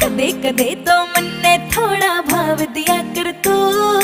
कदे कदे तो मन्ने थोड़ा भाव दिया कर तू।